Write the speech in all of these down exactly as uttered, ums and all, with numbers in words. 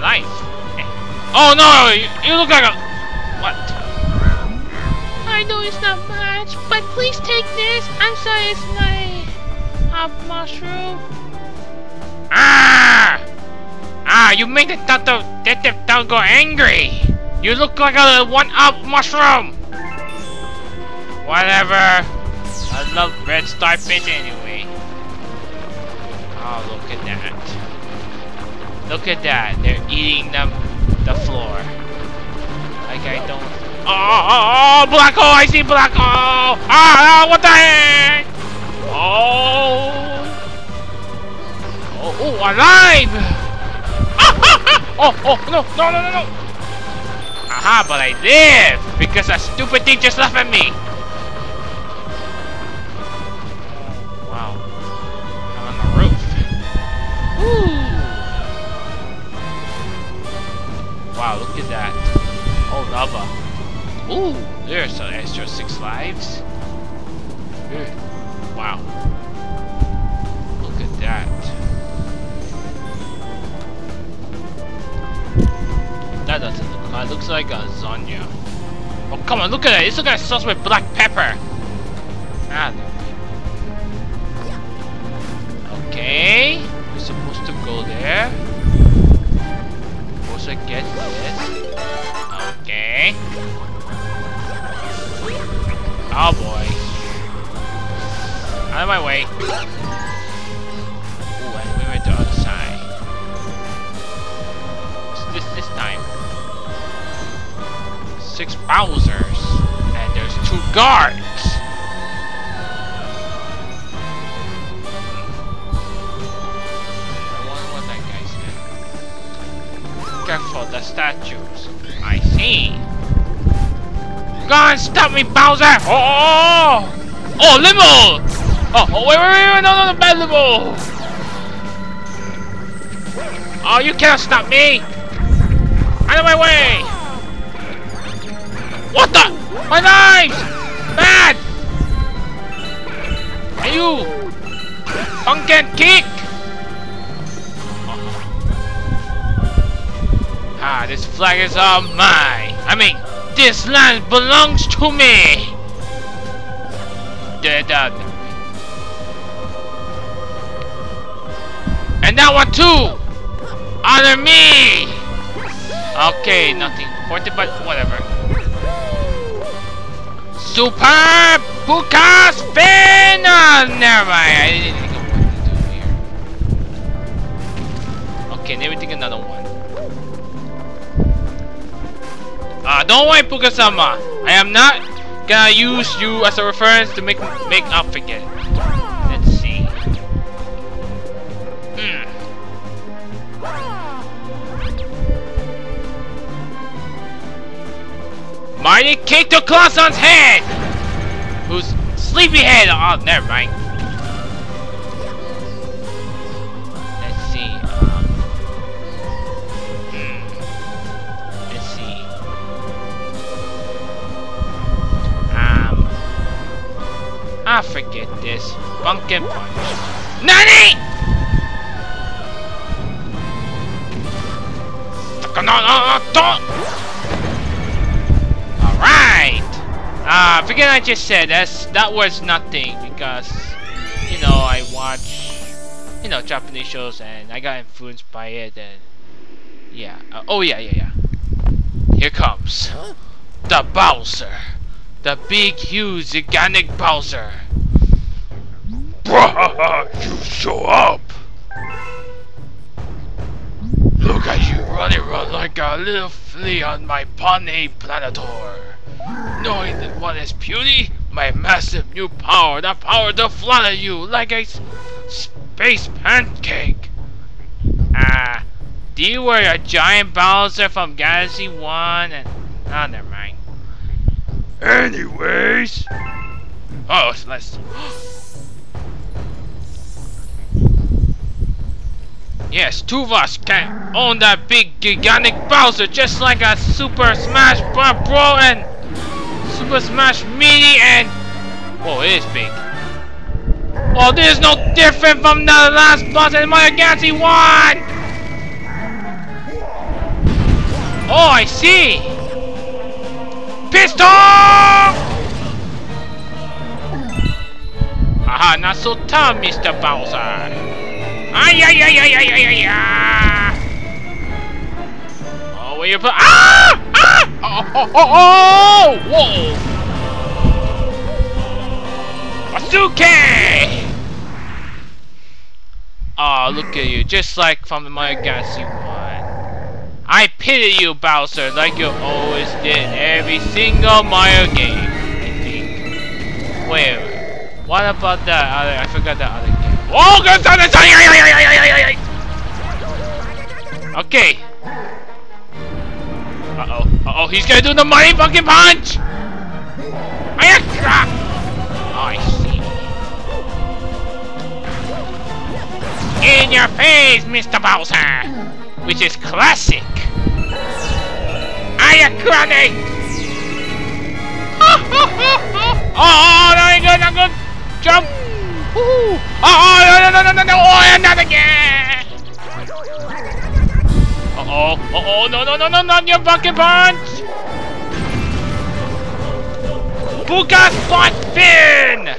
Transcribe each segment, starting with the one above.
life. Oh no! You, you look like a... What? I know it's not much, but please take this. I'm sorry it's not a mushroom. Ah! Ah, you made the Tato Detective Tango angry! You look like a one-up mushroom! Whatever. I love red star fish anyway. Oh, look at that. Look at that. They're eating the, the floor. Like I don't... Oh, oh, oh, oh, black hole! I see black hole! Ah, ah, what the heck? Oh! Oh, oh, alive! Oh, oh, no, no, no, no, no! Aha, but I live! Because that stupid thing just laughed at me! Wow. I'm on the roof. Woo! Wow, look at that. Oh, lava. Ooh, there's an extra six lives. Good. Wow. Look at that. That doesn't look like, it looks like a lasagna. Oh, come on, look at it. It's looking like sauce with black pepper. Ah, okay. We're supposed to go there. Supposed to get this. Okay. Oh boy. Out of my way. Ooh, and we went to the other side. What's this this time? Six Bowsers. And there's two guards. I wonder what that guy said. Careful, the statues. I see. Go on, stop me, Bowser! Oh! Oh, limo! Oh, oh, wait, wait, wait, wait, no, no, no, bad limo! Oh, you can't stop me! Out of my way! What the? My knives! Bad! And you! Pumpkin kick! Ah, this flag is all mine! I mean, this land belongs to me! Dead out. And that one too! Honor me! Okay, nothing important, but whatever. Super Puka Spin! Oh, never mind. I didn't think of what to do here. Okay, let me think another one. Ah, uh, don't worry, Puka-sama. I am not gonna use you as a reference to make make up forget. Let's see. Hmm. Mighty kick to Clawson's head! Who's sleepyhead? Oh, never mind. Let's see. Um, hmm. Let's see. Um. I forget this. Pumpkin punch. Nani! No, no, no, don't! Alright! Ah, uh, forget I just said that's that was nothing because you know I watch you know Japanese shows and I got influenced by it and yeah. Uh, oh yeah, yeah, yeah. Here comes huh? the Bowser, the big, huge, gigantic Bowser. You show up. Look at you running around like a little flea on my Pony Planator. Knowing that what is beauty, my massive new power, the power to flatter you like a s space pancake. Ah, uh, do you were a giant Bowser from Galaxy one and... Oh, never mind. Anyways... Oh, so let's... Yes, two of us can own that big gigantic Bowser just like a Super Smash Bro and Super Smash Mini and... Whoa, it is big. Well, this is no different from the last boss in Mario Galaxy one! I see! Pistol! Aha, not so tough, Mister Bowser. Ay, ay, ay, ay, ay, ay, ay, ay. Oh, where you put? Ah! Ah! Oh, oh, oh, oh! Whoa! Bazooka! Oh, look at you, just like from the Mario Galaxy one. I pity you, Bowser, like you always did every single Mario game, I think. Wait, what about that other? I forgot that other game. Oh, God, okay. Uh-oh, uh-oh, he's gonna do the money fucking punch! Oh, I see. In your face, Mister Bowser! Which is classic! Ayakane! Oh, no, good, not good! Jump! Woohoo! Oh, no, no, no, no, no, no! Oh, not again! Uh-oh, uh-oh, no, no, no, no, not your fucking punch! Puka Spot Fin!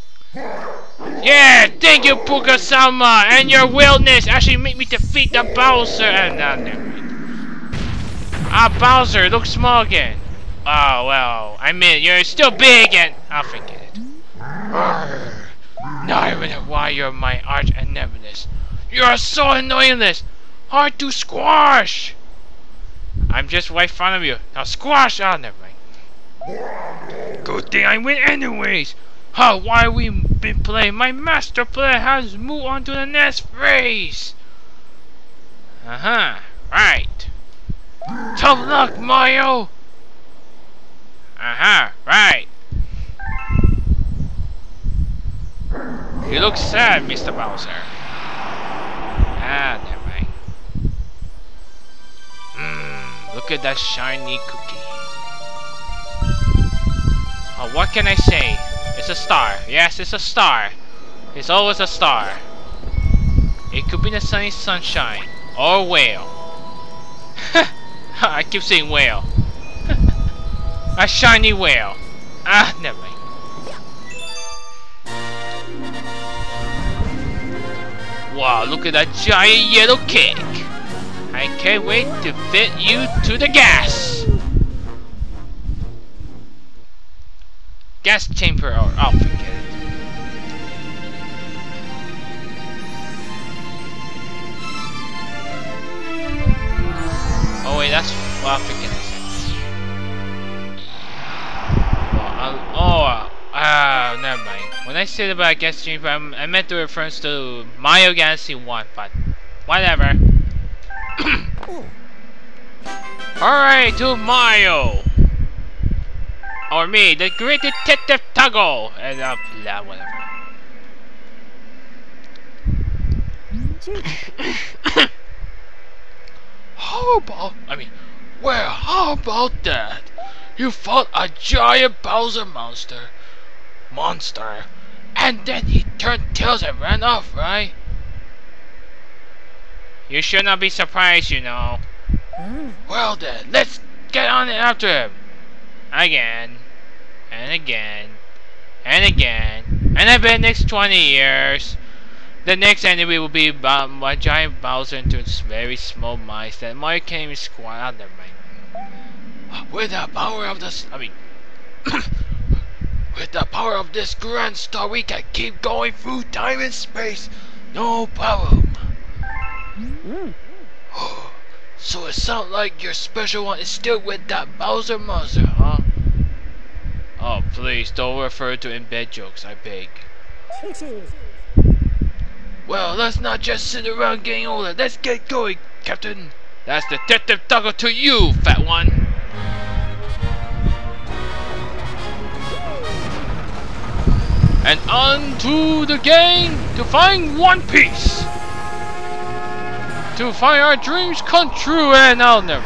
Yeah, thank you, Puka-sama, and your willness actually made me defeat the Bowser. And uh, never mind. Ah, Bowser, look small again. Oh well, I mean you're still big, and I'll forget it. Arrgh. Now I wonder why you're my arch nemesis. You're so annoyingless, hard to squash. I'm just right in front of you. Now squash! Oh, never mind. Good thing I win anyways. Huh, why we been playing? My master player has moved on to the next phase. Uh-huh, right. Tough luck, Mario. Uh-huh, right. You look sad, Mister Bowser. Ah, never mind. Mmm, look at that shiny cookie. Oh, what can I say? It's a star. Yes, it's a star. It's always a star. It could be the sunny sunshine or a whale. I keep saying whale. A shiny whale. Ah, never mind. Wow, look at that giant yellow cake. I can't wait to fit you to the gas. Gas chamber, or I'll forget it. Oh wait, that's well, I'll forget it. Well, I'll, oh, ah, uh, never mind. When I said about gas chamber, I'm, I meant to reference to Mario Galaxy one, but whatever. Alright, to Mario. Or me, the great detective Tuggle, and uh, blah, whatever. How about, I mean, well, how about that? You fought a giant Bowser monster, monster, and then he turned tails and ran off, right? You should not be surprised, you know. Well then, let's get on it after him. Again, and again, and again, and I bet next twenty years, the next enemy will be um, a giant Bowser into its very small mice that Mario can't even squat out. Never mind. With the power of this, I mean, with the power of this grand star, we can keep going through time and space, no problem. Mm. So it sounds like your special one is still with that Bowser monster, huh? Oh, please don't refer to embed jokes, I beg. Well, let's not just sit around getting older. Let's get going, Captain. That's Detective Tuggle to you, fat one. And on to the game to find One Piece. To find our dreams come true, and I'll never.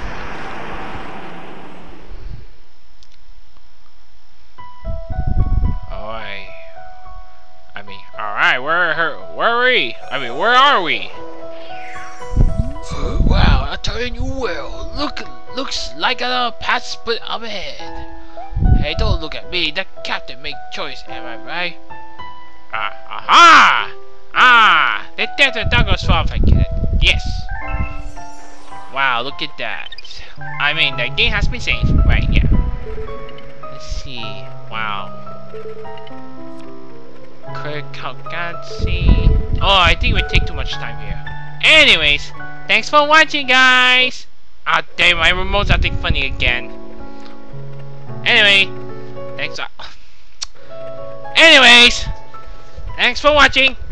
Alright. I mean, alright, where her where are we? I mean, where are we? Uh, wow, I'm telling you well. Look Looks like a path split up ahead. Hey, don't look at me. The captain made choice, am I right? Ah, aha! Ah! The desert Douglas Swamp, I get it. Yes. Wow, look at that. I mean, the game has been saved. Right, yeah. Let's see. Wow. Quick see. Oh, I think it would take too much time here. Anyways, thanks for watching, guys. Ah, damn, my remote's acting funny again. Anyway, thanks. Anyways, thanks for watching.